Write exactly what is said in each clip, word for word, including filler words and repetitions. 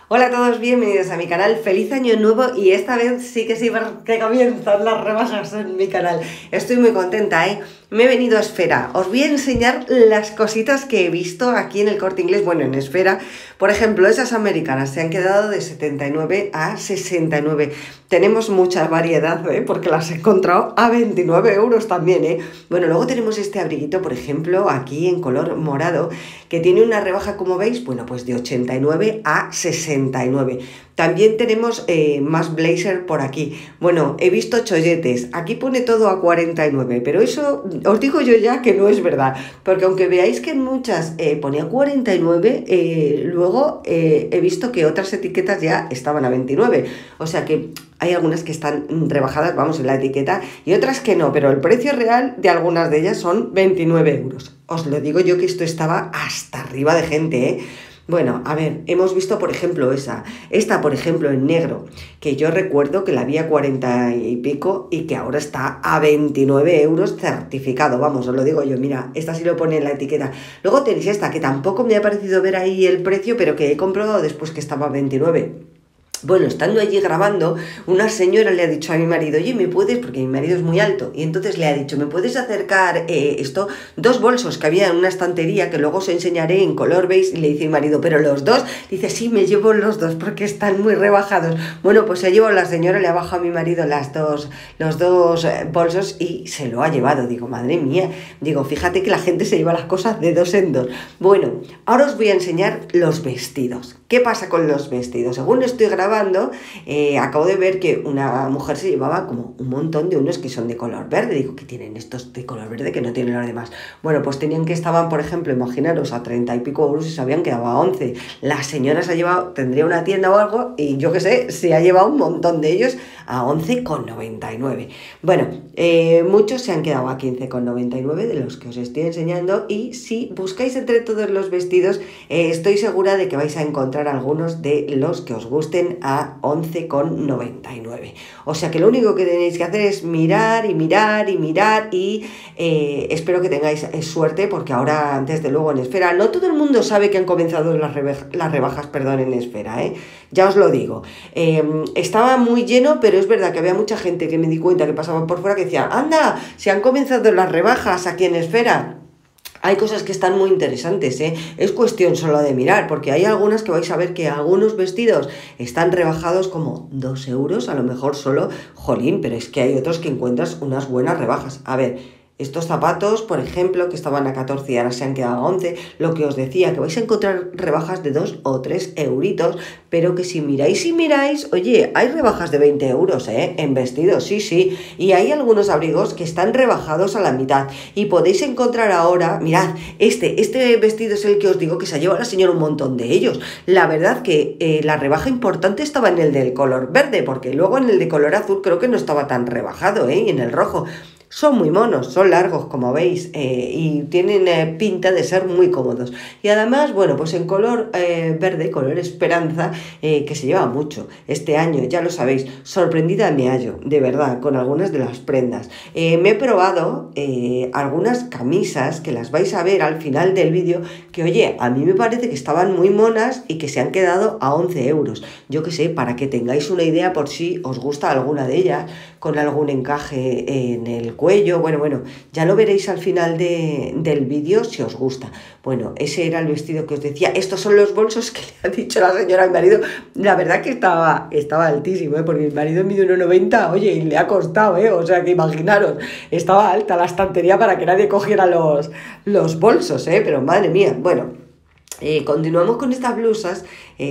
Hola a todos, bienvenidos a mi canal, feliz año nuevo y esta vez sí que sí que comienzan las rebajas en mi canal. Estoy muy contenta, ¿eh? Me he venido a Esfera, os voy a enseñar las cositas que he visto aquí en el Corte Inglés, bueno, en Esfera. Por ejemplo, esas americanas se han quedado de setenta y nueve a sesenta y nueve. Tenemos mucha variedad, ¿eh? Porque las he encontrado a veintinueve euros también, ¿eh? Bueno, luego tenemos este abriguito, por ejemplo, aquí en color morado, que tiene una rebaja, como veis, bueno, pues de ochenta y nueve a sesenta y nueve. También tenemos eh, más blazer por aquí. Bueno, he visto cholletes. Aquí pone todo a cuarenta y nueve, pero eso os digo yo ya que no es verdad. Porque aunque veáis que en muchas eh, ponía cuarenta y nueve, eh, luego eh, he visto que otras etiquetas ya estaban a veintinueve. O sea que hay algunas que están rebajadas, vamos, en la etiqueta, y otras que no, pero el precio real de algunas de ellas son veintinueve euros. Os lo digo yo que esto estaba hasta arriba de gente, ¿eh? Bueno, a ver, hemos visto, por ejemplo, esa, esta, por ejemplo, en negro, que yo recuerdo que la había cuarenta y pico y que ahora está a veintinueve euros certificado, vamos, os lo digo yo, mira, esta sí lo pone en la etiqueta. Luego tenéis esta, que tampoco me ha parecido ver ahí el precio, pero que he comprobado después que estaba a veintinueve. Bueno, estando allí grabando, una señora le ha dicho a mi marido, oye, ¿me puedes? Porque mi marido es muy alto, y entonces le ha dicho, ¿me puedes acercar eh, esto? Dos bolsos que había en una estantería, que luego os enseñaré en color beige, y le dice mi marido, ¿pero los dos? Dice, sí, me llevo los dos porque están muy rebajados. Bueno, pues se llevó la señora, le ha bajado a mi marido las dos, los dos bolsos y se lo ha llevado. Digo, madre mía, digo, fíjate que la gente se lleva las cosas de dos en dos. Bueno, ahora os voy a enseñar los vestidos. ¿Qué pasa con los vestidos? Según estoy grabando, eh, acabo de ver que una mujer se llevaba como un montón de unos que son de color verde. Digo, ¿qué tienen estos de color verde que no tienen los demás? Bueno, pues tenían que estaban, por ejemplo, imaginaros, a treinta y pico euros y se habían quedado a once. La señora se ha llevado, tendría una tienda o algo, y yo qué sé, se ha llevado un montón de ellos a once con noventa y nueve. Bueno, eh, muchos se han quedado a quince con noventa y nueve de los que os estoy enseñando, y si buscáis entre todos los vestidos, eh, estoy segura de que vais a encontrar algunos de los que os gusten a once con noventa y nueve. O sea que lo único que tenéis que hacer es mirar y mirar y mirar y eh, espero que tengáis suerte, porque ahora, desde luego, en Esfera, no todo el mundo sabe que han comenzado las, rebajas, las rebajas perdón, en Esfera, ¿eh? Ya os lo digo. Eh, estaba muy lleno, pero es verdad que había mucha gente que me di cuenta que pasaban por fuera que decían, anda, se han comenzado las rebajas aquí en Esfera. Hay cosas que están muy interesantes, ¿eh? Es cuestión solo de mirar, porque hay algunas que vais a ver que algunos vestidos están rebajados como dos euros, a lo mejor solo, jolín, pero es que hay otros que encuentras unas buenas rebajas. A ver, estos zapatos, por ejemplo, que estaban a catorce y ahora se han quedado a once, lo que os decía, que vais a encontrar rebajas de dos o tres euritos, pero que si miráis y miráis, oye, hay rebajas de veinte euros, ¿eh? En vestidos, sí, sí, y hay algunos abrigos que están rebajados a la mitad, y podéis encontrar ahora, mirad, este, este vestido es el que os digo que se ha llevado la señora un montón de ellos. La verdad que eh, la rebaja importante estaba en el del color verde, porque luego en el de color azul creo que no estaba tan rebajado, ¿eh? Y en el rojo. Son muy monos, son largos, como veis, eh, y tienen eh, pinta de ser muy cómodos. Y además, bueno, pues en color eh, verde, color esperanza, eh, que se lleva mucho este año, ya lo sabéis. Sorprendida me hallo, de verdad, con algunas de las prendas. Eh, me he probado eh, algunas camisas que las vais a ver al final del vídeo, que oye, a mí me parece que estaban muy monas y que se han quedado a once euros. Yo qué sé, para que tengáis una idea por si os gusta alguna de ellas, con algún encaje en el cuello, bueno, bueno, ya lo veréis al final de, del vídeo si os gusta. Bueno, ese era el vestido que os decía. Estos son los bolsos que le ha dicho la señora a mi marido. La verdad que estaba, estaba altísimo, ¿eh? Porque mi marido mide uno noventa, oye, y le ha costado, ¿eh? O sea que imaginaros, estaba alta la estantería para que nadie cogiera los, los bolsos, ¿eh? Pero madre mía, bueno. Eh, continuamos con estas blusas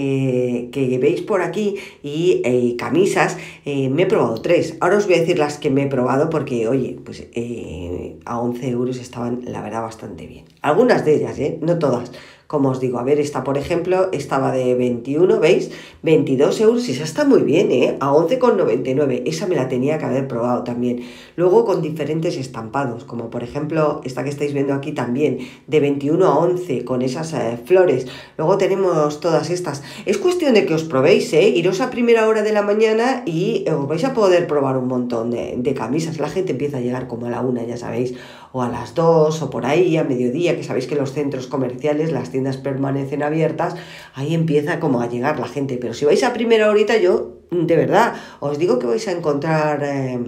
eh, que veis por aquí y eh, camisas. Eh, me he probado tres. Ahora os voy a decir las que me he probado porque, oye, pues eh, a once euros estaban, la verdad, bastante bien. Algunas de ellas, ¿eh? No todas. Como os digo, a ver, esta, por ejemplo, estaba de veintiuno, ¿veis? veintidós euros y esa está muy bien, ¿eh? A once con noventa y nueve. Esa me la tenía que haber probado también. Luego con diferentes estampados, como por ejemplo esta que estáis viendo aquí también, de veintiuno a once, con esas eh, flores. Luego tenemos todas estas. Es cuestión de que os probéis, ¿eh? Iros a primera hora de la mañana y os vais a poder probar un montón de, de camisas. La gente empieza a llegar como a la una, ya sabéis, o a las dos, o por ahí, a mediodía, que sabéis que los centros comerciales, las tiendas tiendas permanecen abiertas, ahí empieza como a llegar la gente. Pero si vais a primera horita, yo de verdad os digo que vais a encontrar eh,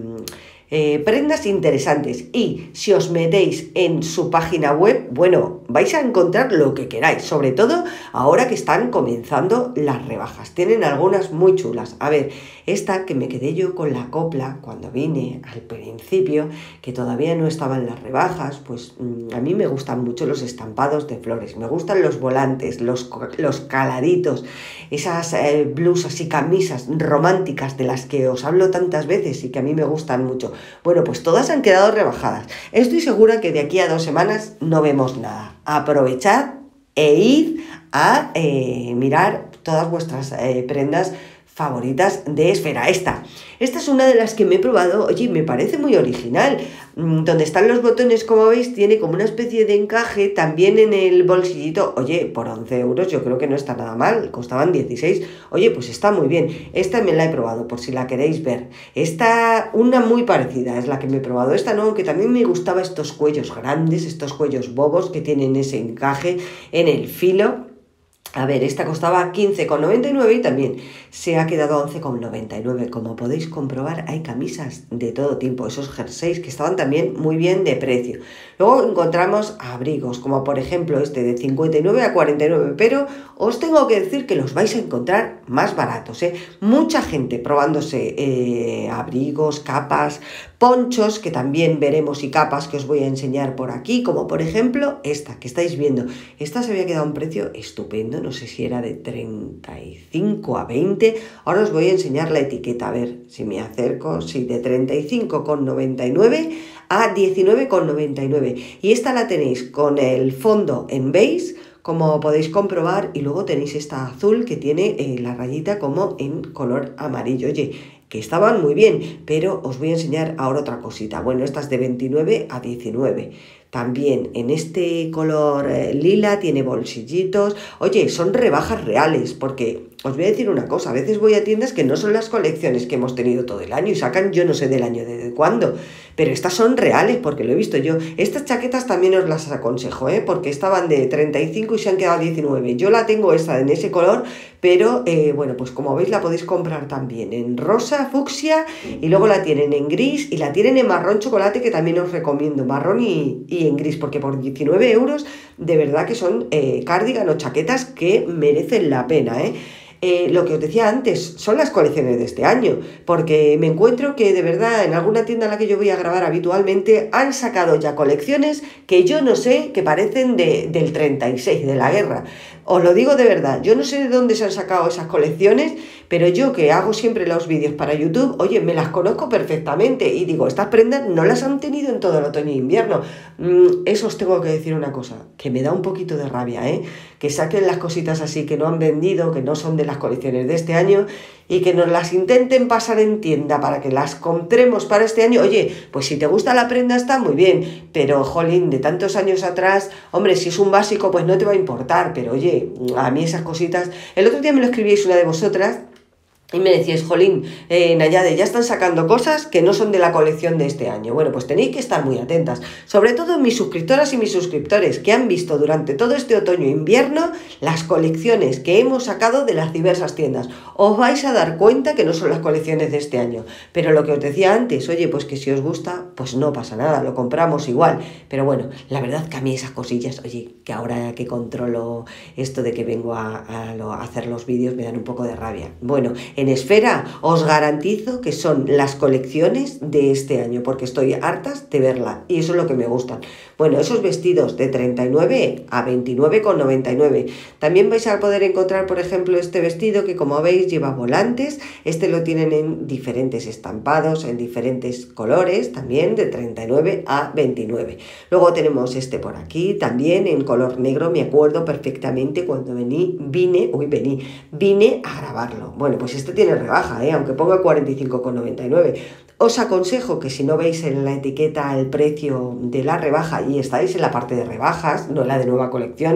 eh, prendas interesantes, y si os metéis en su página web, bueno, vais a encontrar lo que queráis, sobre todo ahora que están comenzando las rebajas. Tienen algunas muy chulas. A ver, esta que me quedé yo con la copla cuando vine al principio, que todavía no estaban las rebajas, pues mmm, a mí me gustan mucho los estampados de flores, me gustan los volantes, los, los caladitos, esas eh, blusas y camisas románticas de las que os hablo tantas veces y que a mí me gustan mucho. Bueno, pues todas han quedado rebajadas. Estoy segura que de aquí a dos semanas no vemos nada. Aprovechad e id a eh, mirar todas vuestras eh, prendas favoritas de Esfera. Esta, esta es una de las que me he probado, oye, me parece muy original. Mm, donde están los botones, como veis, tiene como una especie de encaje también en el bolsillito. Oye, por once euros yo creo que no está nada mal, costaban dieciséis. Oye, pues está muy bien. Esta me la he probado, por si la queréis ver. Esta, una muy parecida es la que me he probado. Esta no, que también me gustaba estos cuellos grandes, estos cuellos bobos que tienen ese encaje en el filo. A ver, esta costaba quince con noventa y nueve y también se ha quedado a once con noventa y nueve. Como podéis comprobar, hay camisas de todo tipo, esos jerseys que estaban también muy bien de precio. Luego encontramos abrigos, como por ejemplo este de cincuenta y nueve a cuarenta y nueve, pero os tengo que decir que los vais a encontrar más baratos, ¿eh? Mucha gente probándose eh, abrigos, capas, ponchos, que también veremos, y capas que os voy a enseñar por aquí, como por ejemplo esta que estáis viendo. Esta se había quedado a un precio estupendo, no sé si era de treinta y cinco a veinte, ahora os voy a enseñar la etiqueta, a ver si me acerco, sí, de treinta y cinco con noventa y nueve a diecinueve con noventa y nueve, y esta la tenéis con el fondo en beige, como podéis comprobar, y luego tenéis esta azul que tiene eh, la rayita como en color amarillo. Oye, que estaban muy bien, pero os voy a enseñar ahora otra cosita. Bueno, esta es de veintinueve a diecinueve. También en este color eh, lila, tiene bolsillitos. Oye, son rebajas reales, porque os voy a decir una cosa, a veces voy a tiendas que no son las colecciones que hemos tenido todo el año y sacan yo no sé del año desde cuándo, pero estas son reales porque lo he visto yo. Estas chaquetas también os las aconsejo, ¿eh? Porque estaban de treinta y cinco y se han quedado diecinueve. Yo la tengo esta en ese color, pero eh, bueno, pues como veis la podéis comprar también en rosa, fucsia, y luego la tienen en gris y la tienen en marrón chocolate, que también os recomiendo, marrón y, y en gris, porque por diecinueve euros de verdad que son eh, cardigan o chaquetas que merecen la pena, ¿eh? Eh, lo que os decía antes, son las colecciones de este año, porque me encuentro que de verdad en alguna tienda a la que yo voy a grabar habitualmente han sacado ya colecciones que yo no sé, que parecen de, del treinta y seis, de la guerra. Os lo digo de verdad, yo no sé de dónde se han sacado esas colecciones, pero yo que hago siempre los vídeos para YouTube, oye, me las conozco perfectamente y digo, estas prendas no las han tenido en todo el otoño e invierno. Mm, eso os tengo que decir una cosa, que me da un poquito de rabia, ¿eh? Que saquen las cositas así que no han vendido, que no son de las colecciones de este año, y que nos las intenten pasar en tienda para que las compremos para este año. Oye, pues si te gusta la prenda está muy bien, pero jolín, de tantos años atrás, hombre, si es un básico pues no te va a importar, pero oye, a mí esas cositas... El otro día me lo escribíais una de vosotras y me decíais, jolín, eh, Nayade, ya están sacando cosas que no son de la colección de este año. Bueno, pues tenéis que estar muy atentas, sobre todo mis suscriptoras y mis suscriptores, que han visto durante todo este otoño e invierno las colecciones que hemos sacado de las diversas tiendas. Os vais a dar cuenta que no son las colecciones de este año, pero lo que os decía antes, oye, pues que si os gusta, pues no pasa nada, lo compramos igual. Pero bueno, la verdad que a mí esas cosillas, oye, que ahora que controlo esto de que vengo a, a, lo, a hacer los vídeos, me dan un poco de rabia. Bueno, en Esfera os garantizo que son las colecciones de este año, porque estoy hartas de verla y eso es lo que me gustan. Bueno, esos vestidos de treinta y nueve a veintinueve con noventa y nueve. También vais a poder encontrar, por ejemplo, este vestido que, como veis, lleva volantes. Este lo tienen en diferentes estampados, en diferentes colores, también de treinta y nueve a veintinueve. Luego tenemos este por aquí, también en color negro. Me acuerdo perfectamente cuando vení, vine, uy, vení, vine a grabarlo. Bueno, pues este tiene rebaja, ¿eh? Aunque ponga cuarenta y cinco con noventa y nueve. Os aconsejo que si no veis en la etiqueta el precio de la rebaja y estáis en la parte de rebajas, no en la de nueva colección,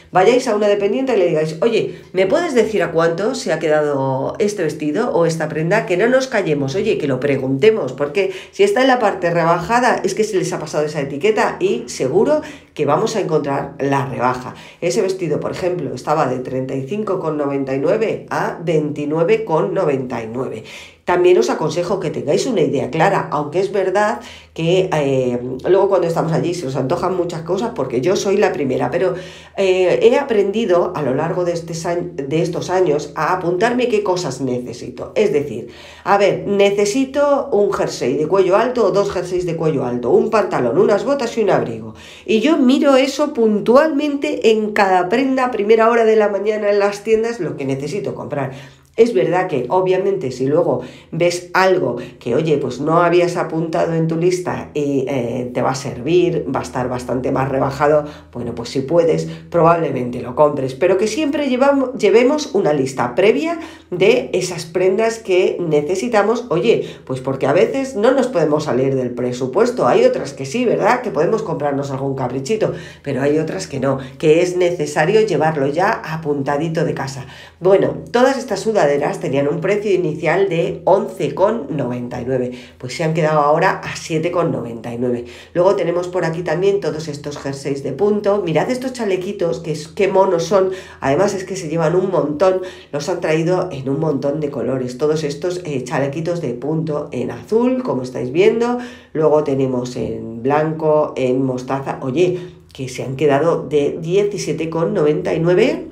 vayáis a una dependiente y le digáis, oye, ¿me puedes decir a cuánto se ha quedado este vestido o esta prenda? Que no nos callemos, oye, que lo preguntemos, porque si está en la parte rebajada es que se les ha pasado esa etiqueta y seguro que vamos a encontrar la rebaja. Ese vestido, por ejemplo, estaba de treinta y cinco con noventa y nueve a veintinueve con noventa y nueve. También os aconsejo que tengáis una idea clara, aunque es verdad que eh, luego cuando estamos allí se os antojan muchas cosas, porque yo soy la primera, pero eh, he aprendido a lo largo de, este, de estos años a apuntarme qué cosas necesito. Es decir, a ver, necesito un jersey de cuello alto o dos jerseys de cuello alto, un pantalón, unas botas y un abrigo. Y yo miro eso puntualmente en cada prenda a primera hora de la mañana en las tiendas, lo que necesito comprar. Es verdad que obviamente si luego ves algo que, oye, pues no habías apuntado en tu lista y eh, te va a servir, va a estar bastante más rebajado, bueno, pues si puedes, probablemente lo compres, pero que siempre llevamos, llevemos una lista previa de esas prendas que necesitamos, oye, pues porque a veces no nos podemos salir del presupuesto, hay otras que sí, ¿verdad? Que podemos comprarnos algún caprichito, pero hay otras que no, que es necesario llevarlo ya apuntadito de casa. Bueno, todas estas sudaderas tenían un precio inicial de once con noventa y nueve, pues se han quedado ahora a siete con noventa y nueve. Luego tenemos por aquí también todos estos jerseys de punto. Mirad estos chalequitos, que es, qué monos son, además es que se llevan un montón, los han traído en un montón de colores, todos estos eh, chalequitos de punto en azul, como estáis viendo, luego tenemos en blanco, en mostaza, oye, que se han quedado de diecisiete con noventa y nueve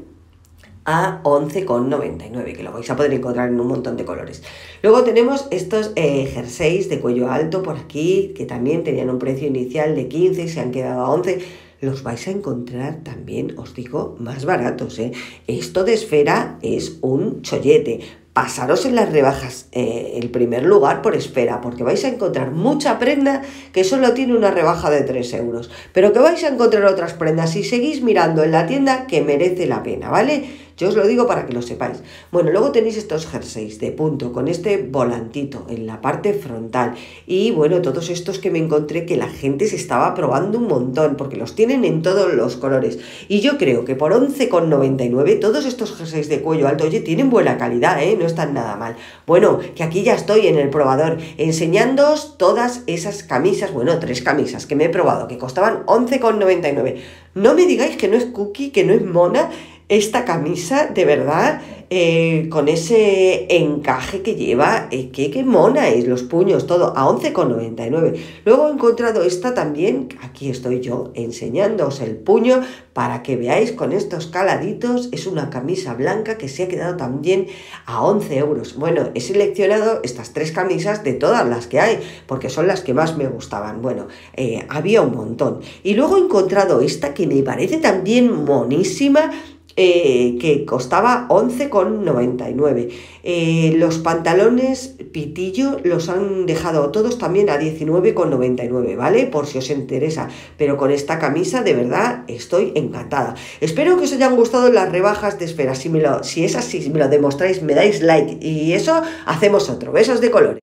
a once con noventa y nueve, que lo vais a poder encontrar en un montón de colores. Luego tenemos estos eh, jerseys de cuello alto por aquí, que también tenían un precio inicial de quince y se han quedado a once. Los vais a encontrar también, os digo, más baratos, ¿eh? Esto de Esfera es un chollete. Pasaros en las rebajas eh, el primer lugar por Esfera, porque vais a encontrar mucha prenda que solo tiene una rebaja de tres euros, pero que vais a encontrar otras prendas si seguís mirando en la tienda que merece la pena, ¿vale? Yo os lo digo para que lo sepáis. Bueno, luego tenéis estos jerseys de punto con este volantito en la parte frontal y bueno, todos estos que me encontré que la gente se estaba probando un montón porque los tienen en todos los colores y yo creo que por once con noventa y nueve todos estos jerseys de cuello alto, oye, tienen buena calidad, ¿eh? No están nada mal. Bueno, que aquí ya estoy en el probador enseñándoos todas esas camisas, bueno, tres camisas que me he probado que costaban once con noventa y nueve. No me digáis que no es cookie, que no es mona esta camisa, de verdad, eh, con ese encaje que lleva, eh, que, que mona es, los puños, todo, a once con noventa y nueve. Luego he encontrado esta también, aquí estoy yo enseñándoos el puño para que veáis con estos caladitos, es una camisa blanca que se ha quedado también a once euros. Bueno, he seleccionado estas tres camisas de todas las que hay, porque son las que más me gustaban. Bueno, eh, había un montón. Y luego he encontrado esta que me parece también monísima, Eh, que costaba once con noventa y nueve. Eh, los pantalones pitillo los han dejado todos también a diecinueve con noventa y nueve, ¿vale? Por si os interesa. Pero con esta camisa de verdad estoy encantada. Espero que os hayan gustado las rebajas de Esfera. Si, me lo, si es así, si me lo demostráis, me dais like y eso hacemos otro. Besos de colores.